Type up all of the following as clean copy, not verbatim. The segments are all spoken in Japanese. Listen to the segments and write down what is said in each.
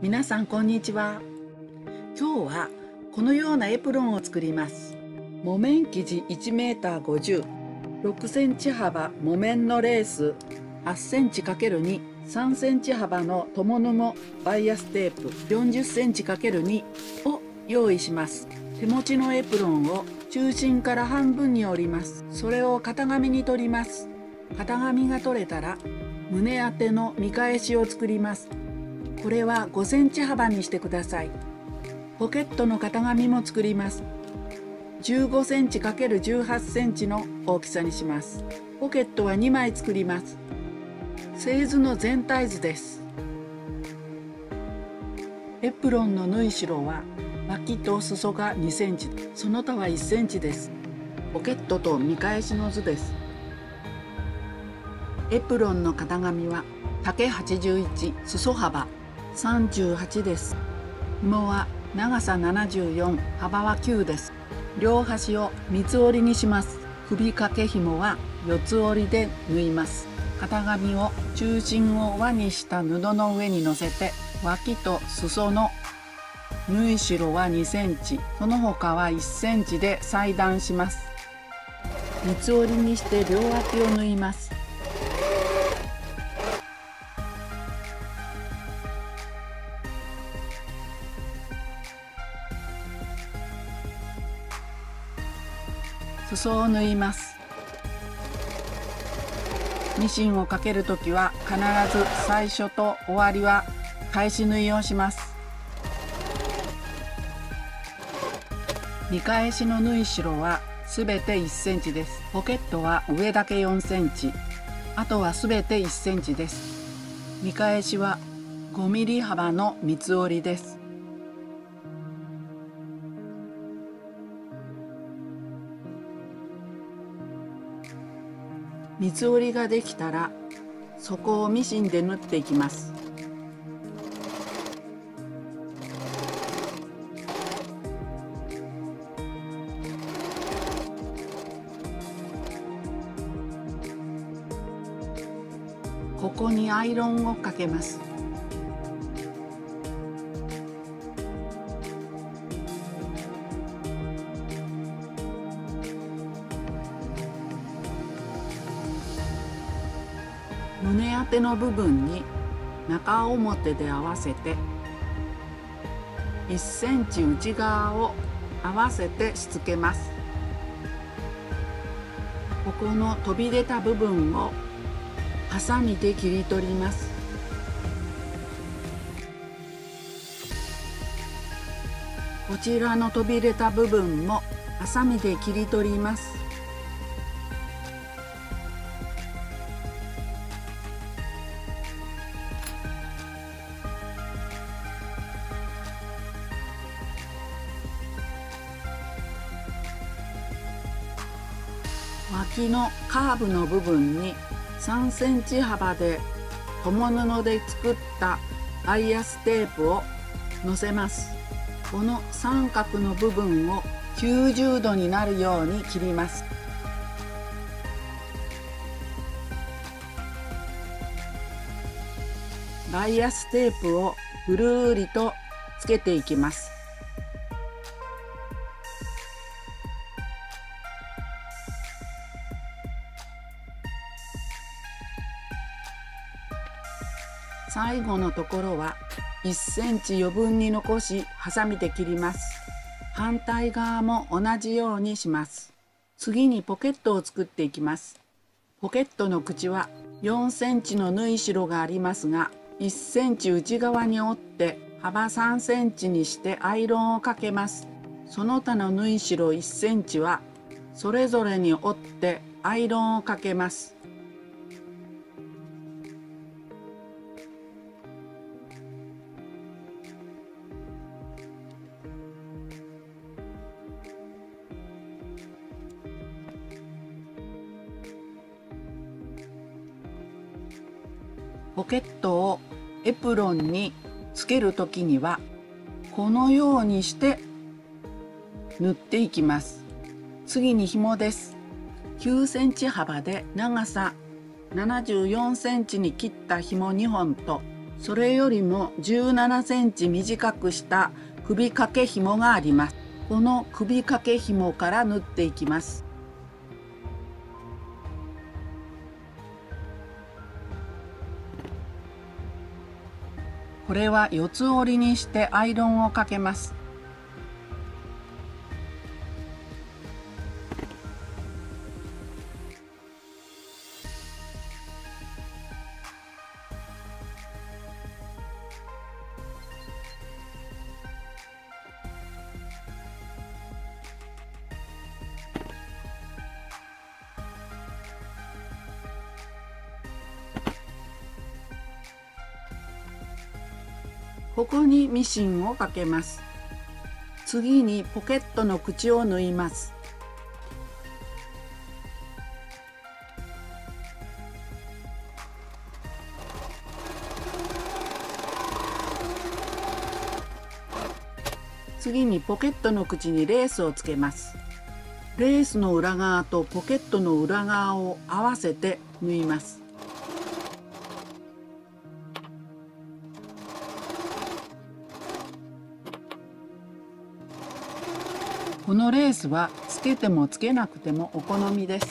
皆さんこんにちは。今日はこのようなエプロンを作ります。木綿生地 1m50、6センチ幅木綿のレース8センチ ×2、3センチ幅の共布バイアステープ40センチ ×2 を用意します。手持ちのエプロンを中心から半分に折ります。それを型紙に取ります。型紙が取れたら胸当ての見返しを作ります。これは5センチ幅にしてください。ポケットの型紙も作ります。15センチ ×18 センチの大きさにします。ポケットは2枚作ります。製図の全体図です。エプロンの縫い代は脇と裾が2センチ、その他は1センチです。ポケットと見返しの図です。エプロンの型紙は丈81、裾幅38です。紐は長さ74、幅は9です。両端を三つ折りにします。首掛け紐は四つ折りで縫います。型紙を中心を輪にした布の上に乗せて、脇と裾の縫い代は2センチ、その他は1センチで裁断します。三つ折りにして両脇を縫います。裾を縫います。ミシンをかけるときは必ず最初と終わりは返し縫いをします。見返しの縫い代はすべて1センチです。ポケットは上だけ4センチ、あとはすべて1センチです。見返しは5ミリ幅の三つ折りです。三つ折りができたら底をミシンで縫っていきます。ここにアイロンをかけます。胸当ての部分に中表で合わせて1センチ内側を合わせてしつけます。ここの飛び出た部分をハサミで切り取ります。こちらの飛び出た部分もハサミで切り取ります。脇のカーブの部分に3センチ幅で共布で作ったバイアステープをのせます。この三角の部分を90度になるように切ります。バイアステープをぐるりとつけていきます。最後のところは1センチ余分に残しハサミで切ります。反対側も同じようにします。次にポケットを作っていきます。ポケットの口は4センチの縫い代がありますが、1センチ内側に折って幅3センチにしてアイロンをかけます。その他の縫い代1センチはそれぞれに折ってアイロンをかけます。ポケットをエプロンにつけるときにはこのようにして縫っていきます。次に紐です。9センチ幅で長さ74センチに切った紐2本とそれよりも17センチ短くした首掛け紐があります。この首掛け紐から縫っていきます。これは四つ折りにしてアイロンをかけます。ここにミシンをかけます。次にポケットの口を縫います。次にポケットの口にレースをつけます。レースの裏側とポケットの裏側を合わせて縫います。このレースはつけてもつけなくてもお好みです。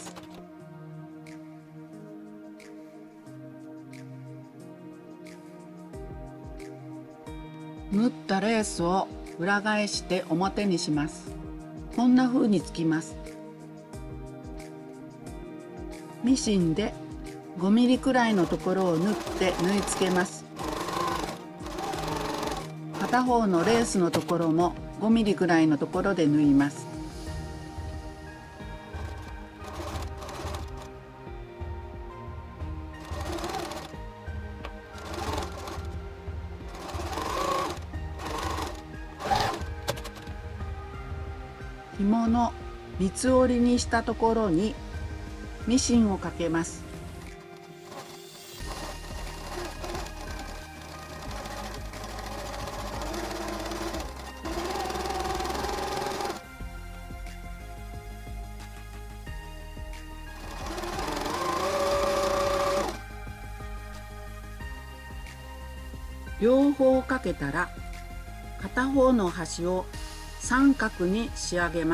縫ったレースを裏返して表にします。こんな風につきます。ミシンで5ミリくらいのところを縫って縫い付けます。片方のレースのところも5ミリくらいのところで縫います。紐の三つ折りにしたところにミシンをかけます。両方かけたら片方の端を三角に仕上げます。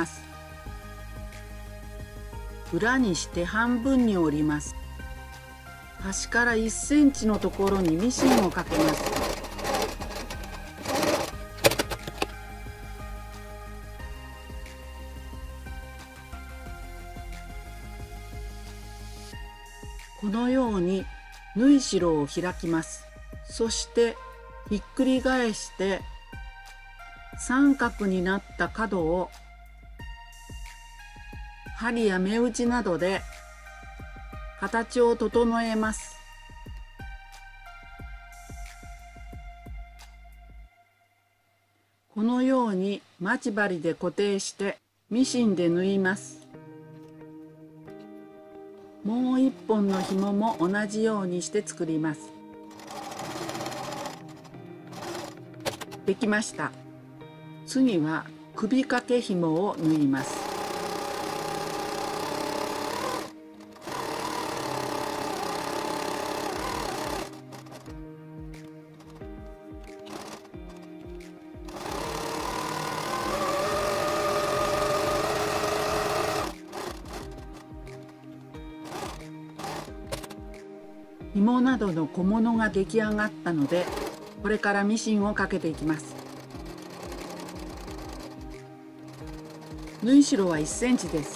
裏にして半分に折ります。端から1センチのところにミシンをかけます。このように縫い代を開きます。そしてひっくり返して三角になった角を針や目打ちなどで形を整えます。このように待ち針で固定してミシンで縫います。もう一本の紐も同じようにして作ります。できました。次は首掛け紐を縫います。紐などの小物が出来上がったので、これからミシンをかけていきます。縫い代は1センチです。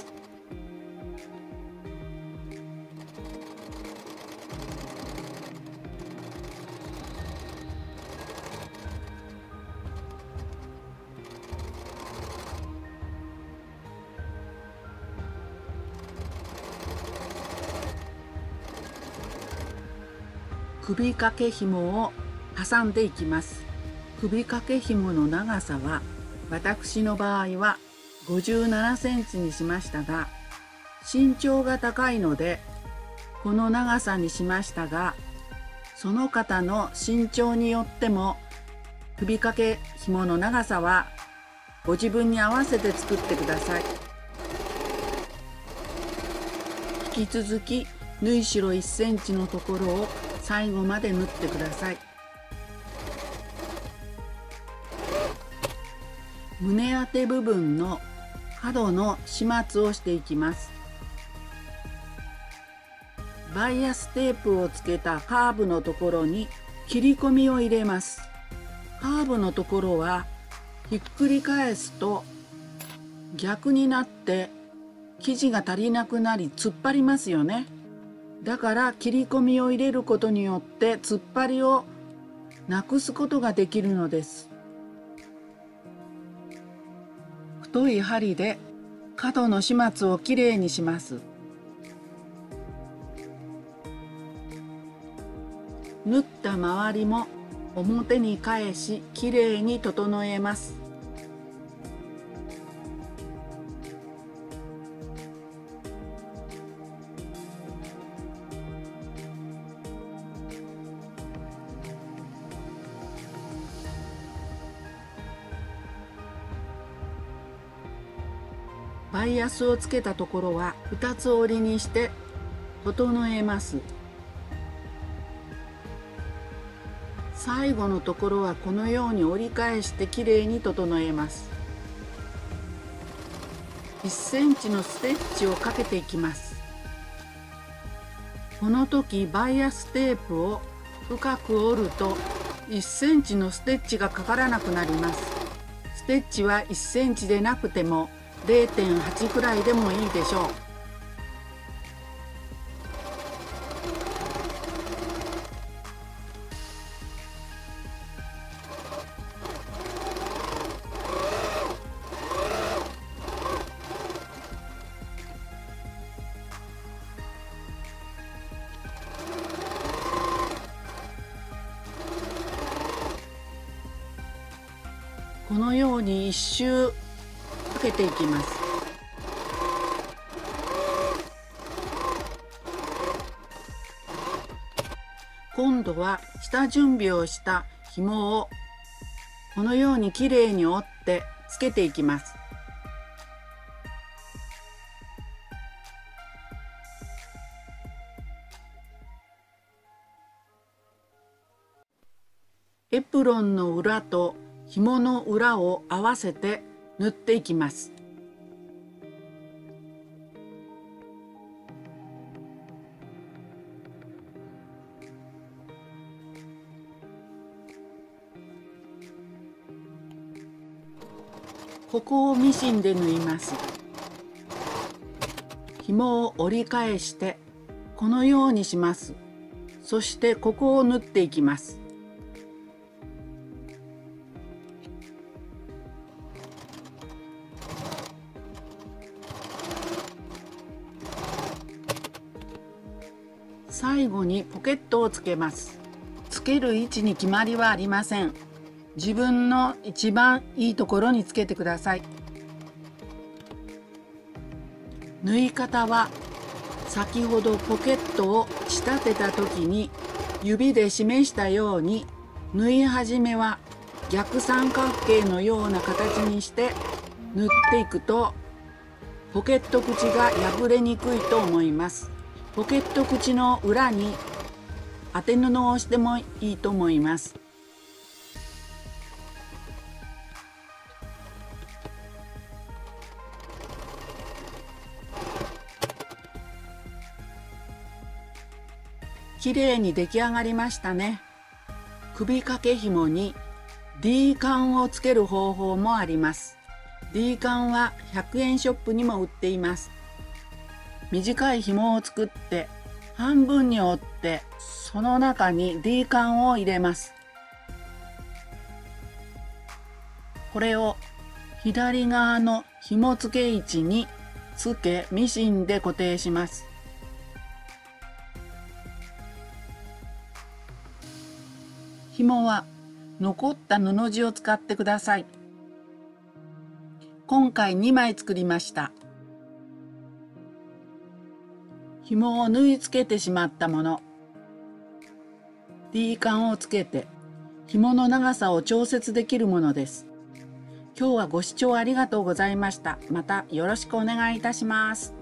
首掛け紐を挟んでいきます。首掛け紐の長さは私の場合は57センチにしましたが、身長が高いのでこの長さにしましたが、その方の身長によっても首掛け紐の長さはご自分に合わせて作ってください。引き続き縫い代1センチのところを最後まで縫ってください。 胸当て部分の角の始末をしていきます。バイアステープをつけたカーブのところに切り込みを入れます。カーブのところはひっくり返すと逆になって生地が足りなくなり突っ張りますよね。だから切り込みを入れることによって突っ張りをなくすことができるのです。太い針で角の始末をきれいにします。縫った周りも表に返しきれいに整えます。バイアスをつけたところは2つ折りにして整えます。最後のところはこのように折り返してきれいに整えます。1センチのステッチをかけていきます。この時バイアステープを深く折ると1センチのステッチがかからなくなります。ステッチは1センチでなくても 0.8 くらいでもいいでしょう。このように1周かけていきます。今度は下準備をした紐をこのようにきれいに折ってつけていきます。エプロンの裏と紐の裏を合わせて縫っていきます。ここをミシンで縫います。紐を折り返してこのようにします。そしてここを縫っていきます。最後にポケットをつけます。つける位置に決まりはありません。自分の一番いいところにつけてください。縫い方は先ほどポケットを仕立てた時に指で示したように縫い始めは逆三角形のような形にして縫っていくとポケット口が破れにくいと思います。ポケット口の裏に当て布をしてもいいと思います。きれいに出来上がりましたね。首掛け紐に D カをつける方法もあります。D カは100円ショップにも売っています。短い紐を作って半分に折ってその中に D カを入れます。これを左側の紐付け位置につけミシンで固定します。紐は残った布地を使ってください。今回2枚作りました。紐を縫い付けてしまったもの、D カをつけて紐の長さを調節できるものです。今日はご視聴ありがとうございました。またよろしくお願いいたします。